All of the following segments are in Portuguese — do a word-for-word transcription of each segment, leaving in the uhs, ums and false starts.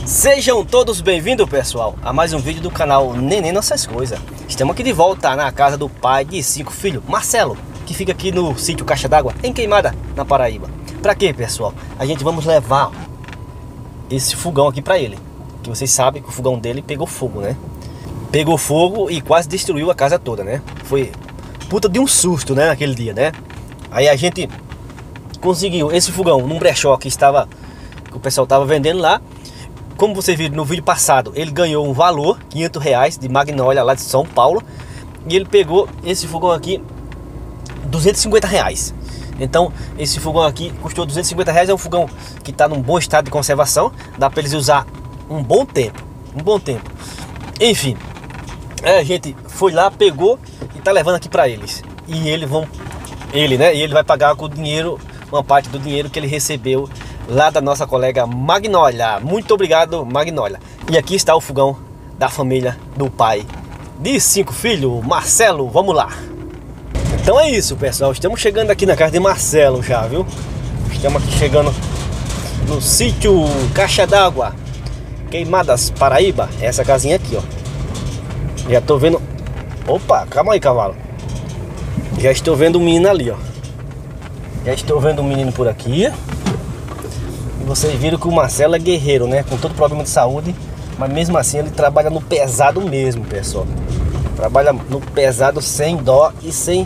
Sejam todos bem-vindos, pessoal, a mais um vídeo do canal Neném Nossas Coisas. Estamos aqui de volta na casa do pai de cinco filhos, Marcelo, que fica aqui no sítio Caixa d'Água, em Queimada, na Paraíba. Pra quê, pessoal? A gente vamos levar esse fogão aqui pra ele, que vocês sabem que o fogão dele pegou fogo, né? Pegou fogo e quase destruiu a casa toda, né? Foi puta de um susto, né, naquele dia, né? Aí a gente conseguiu esse fogão num brechó que estava, que o pessoal estava vendendo lá. Como vocês viram no vídeo passado, ele ganhou um valor, quinhentos reais, de Magnólia lá de São Paulo. E ele pegou esse fogão aqui, duzentos e cinquenta reais. Então esse fogão aqui custou duzentos e cinquenta reais. É um fogão que está num bom estado de conservação. Dá para eles usar um bom tempo, um bom tempo. Enfim, a gente foi lá, pegou e tá levando aqui para eles. E eles vão, ele, né? E ele vai pagar com o dinheiro, uma parte do dinheiro que ele recebeu lá da nossa colega Magnólia. Muito obrigado, Magnólia. E aqui está o fogão da família do pai de cinco filhos, Marcelo. Vamos lá. Então é isso, pessoal. Estamos chegando aqui na casa de Marcelo já, viu? Estamos aqui chegando no sítio Caixa d'Água, Queimadas, Paraíba. Essa casinha aqui, ó. Já tô vendo... Opa, calma aí, cavalo. Já estou vendo um menino ali, ó. Já estou vendo um menino por aqui. E vocês viram que o Marcelo é guerreiro, né? Com todo problema de saúde, mas mesmo assim ele trabalha no pesado mesmo, pessoal. Trabalha no pesado sem dó e sem...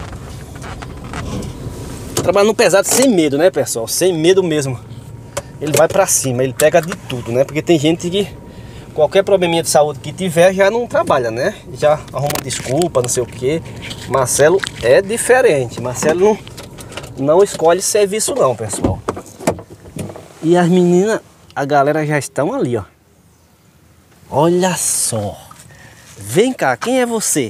Trabalha no pesado sem medo, né, pessoal? Sem medo mesmo. Ele vai pra cima, ele pega de tudo, né? Porque tem gente que qualquer probleminha de saúde que tiver já não trabalha, né? Já arruma desculpa, não sei o que. Marcelo é diferente. Marcelo não, não escolhe serviço não, pessoal. E as meninas, a galera já estão ali, ó. Olha só. Vem cá, quem é você?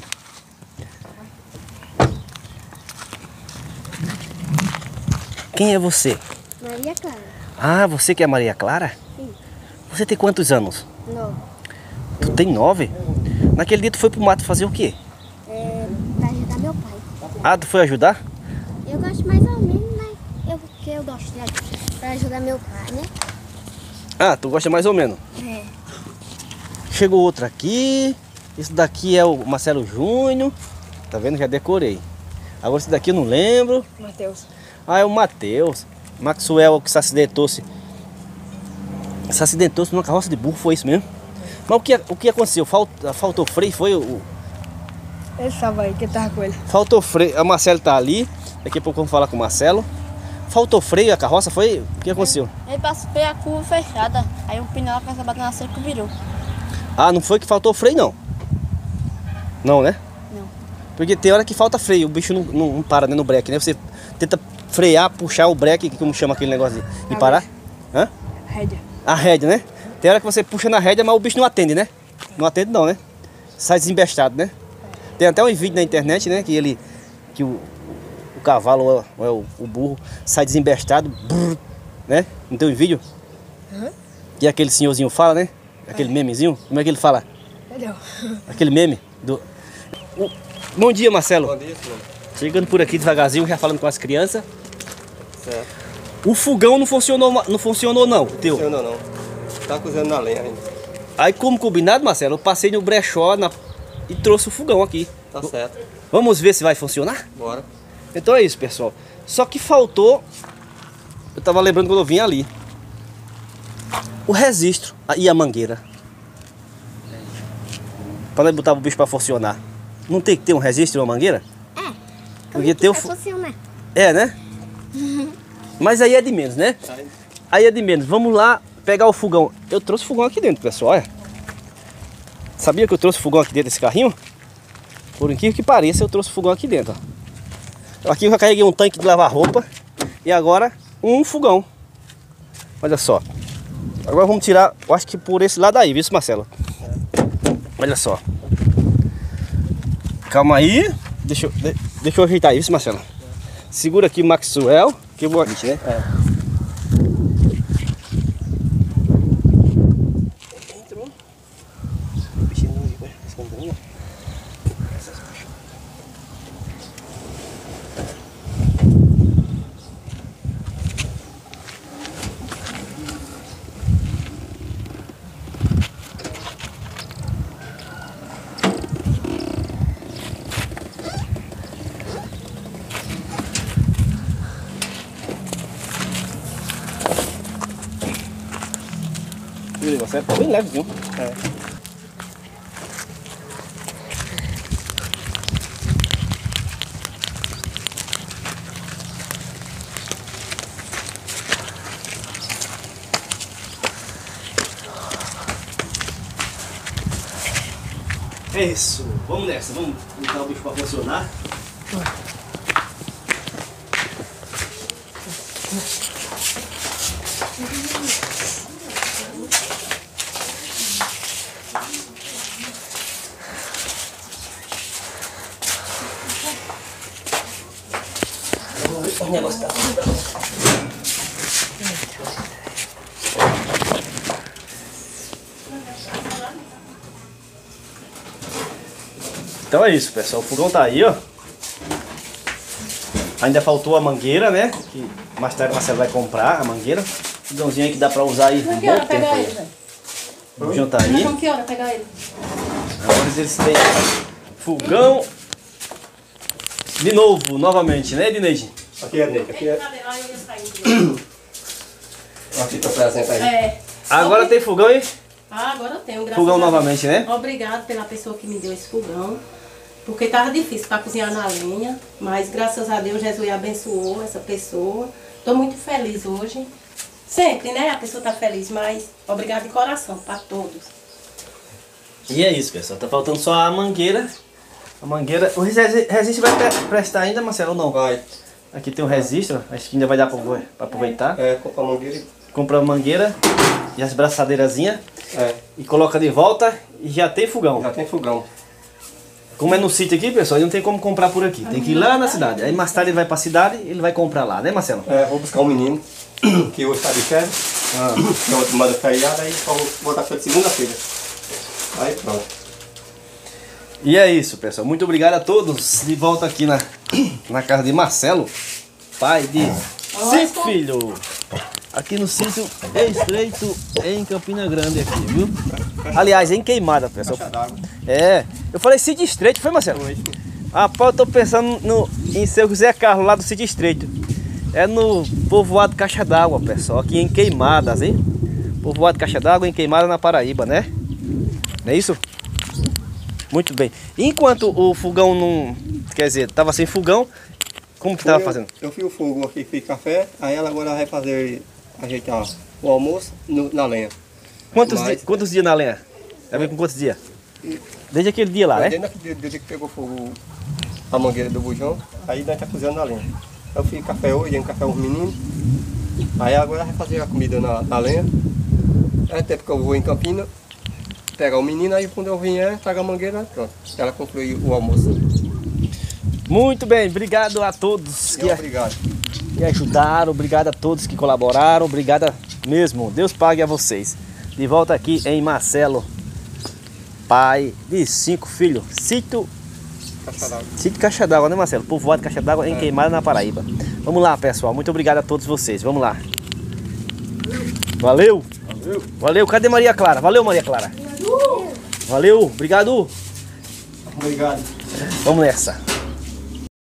Quem é você? Maria Clara. Ah, você que é Maria Clara? Sim. Você tem quantos anos? Nove. Tu tem nove? Naquele dia tu foi pro mato fazer o quê? É, pra ajudar meu pai. Ah, tu foi ajudar? Eu gosto mais ou menos, né? Eu, porque eu gosto de pra ajudar meu pai, né? Ah, tu gosta mais ou menos. É. Chegou outro aqui. Esse daqui é o Marcelo Júnior. Tá vendo? Já decorei. Agora esse daqui eu não lembro. Matheus. Ah, é o Matheus. Maxwell que se acidentou-se. Se acidentou-se numa carroça de burro, foi isso mesmo? Mas o que, o que aconteceu? Falt, faltou freio? Foi o... Ele estava aí, que tava com ele. Faltou freio. A Marcelo tá ali. Daqui a pouco vamos falar com o Marcelo. Faltou freio a carroça? Foi? O que aconteceu? Ele passou a curva fechada, aí um pneu começou a bater na cerca e virou. Ah, não foi que faltou freio, não? Não, né? Não. Porque tem hora que falta freio, o bicho não, não, não para, né, no breque, né? Você tenta frear, puxar o breque, como chama aquele negócio de, de parar? Hã? Rédea. A rédea, né? Tem hora que você puxa na rédea, mas o bicho não atende, né? Não atende não, né? Sai desembestado, né? Tem até um vídeo na internet, né? Que ele... Que o, o cavalo, ou, ou o burro, sai desembestado, brrr, né? Não tem um vídeo? Uhum. Que aquele senhorzinho fala, né? Aquele memezinho. Como é que ele fala? Entendeu? Aquele meme do... O... Bom dia, Marcelo. Bom dia, senhor. Chegando por aqui devagarzinho, já falando com as crianças. Certo. O fogão não funcionou, não funcionou não, teu. Não, não. Tá cozinhando na lenha ainda. Aí como combinado, Marcelo, eu passei no brechó na... e trouxe o fogão aqui. Tá certo. Vamos ver se vai funcionar? Bora. Então é isso, pessoal. Só que faltou... Eu tava lembrando quando eu vim ali. O registro e a mangueira. Pra nós botar o bicho pra funcionar. Não tem que ter um registro e uma mangueira? É. Porque ter o... É funciona. É, né? Mas aí é de menos, né? Aí é de menos. Vamos lá pegar o fogão. Eu trouxe o fogão aqui dentro, pessoal. Olha. Sabia que eu trouxe o fogão aqui dentro desse carrinho? Por incrível que pareça, eu trouxe o fogão aqui dentro. Ó. Aqui eu já carreguei um tanque de lavar roupa. E agora um fogão. Olha só. Agora vamos tirar, eu acho que por esse lado aí, viu, Marcelo? Olha só. Calma aí. Deixa eu, deixa eu ajeitar isso, Marcelo. Segura aqui, Maxwell, que eu vou aqui, né? É. Entrou. O bichinho não liga, escondendo. Você tá bem leve, viu? É. É isso, vamos nessa, vamos botar o bicho pra funcionar. O negócio tá Então é isso, pessoal. O fogão tá aí, ó. Ainda faltou a mangueira, né? Que mais tarde o Marcelo vai comprar a mangueira. Fogãozinho aí que dá pra usar aí um Que hora bom tempo pegar aí. ele, velho? O fogão tá aí. Então que hora pegar ele? Agora eles têm fogão de novo, novamente, né, Edneide? Aqui é dele, aqui é. Aqui tá presente aí. É. Agora tem fogão aí? Ah, agora eu tenho, graças Fogão a Deus. novamente, né? Obrigado pela pessoa que me deu esse fogão. Porque tava difícil para cozinhar na lenha. Mas graças a Deus, Jesus abençoou essa pessoa. Tô muito feliz hoje. Sempre, né? A pessoa tá feliz, mas obrigado de coração para todos. E é isso, pessoal. Tá faltando só a mangueira. A mangueira. O resi- resiste vai pre- prestar ainda, Marcelo, ou não? Vai. Aqui tem um resistor. Acho que ainda vai dar pra, pra aproveitar. É, comprar mangueira e. Compra a mangueira e as braçadeirazinhas. É. E coloca de volta e já tem fogão. Já tem fogão. Como é no sítio aqui, pessoal, não tem como comprar por aqui. Tem que ir lá na cidade. Aí mais tarde ele vai pra cidade e ele vai comprar lá, né, Marcelo? É, vou buscar um menino que hoje tá de férias. Ah. Que é outra manda feriada, aí só vou botar pra segunda-feira. Aí pronto. E é isso, pessoal. Muito obrigado a todos. De volta aqui na, na casa de Marcelo, pai de cinco filhos. Aqui no sítio Estreito, em Campina Grande aqui, viu? Aliás, em Queimada, pessoal. Caixa d'água. É, eu falei sítio Estreito, foi, Marcelo? Foi. Rapaz, eu tô pensando no, em seu José Carlos, lá do sítio Estreito. É no povoado Caixa d'Água, pessoal, aqui em Queimadas, hein? Povoado Caixa d'Água em Queimada, na Paraíba, né? Não é isso? Muito bem. Enquanto o fogão não... Quer dizer, tava sem fogão, como que tava Eu- fazendo? Eu fiz o fogo aqui, fiz café, aí ela agora vai fazer, ajeitar o almoço no- na lenha. Quantos, Mas- di- quantos dias na lenha? Já veio com quantos dias? Desde aquele dia lá, Mas né? desde aquele dia que pegou fogo a mangueira do bujão, aí nós tá cozinhando na lenha. Eu fiz café hoje, dei um café aos meninos, aí agora vai fazer a comida na, na lenha. Até porque eu vou em Campina, pegar o menino, aí quando eu vier, traga a mangueira, pronto. Ela conclui o almoço. Muito bem, obrigado a todos que, E obrigado. que ajudaram, obrigado a todos que colaboraram, obrigado mesmo. Deus pague a vocês. De volta aqui em Marcelo, pai de cinco filhos. Sítio, Caixa d'água. sítio Caixa d'Água, né, Marcelo? Povoado Caixa d'Água em Queimada, na Paraíba. Vamos lá, pessoal. Muito obrigado a todos vocês. Vamos lá. Valeu. Valeu. Valeu. Cadê Maria Clara? Valeu, Maria Clara. Valeu. Obrigado. Obrigado. Vamos nessa.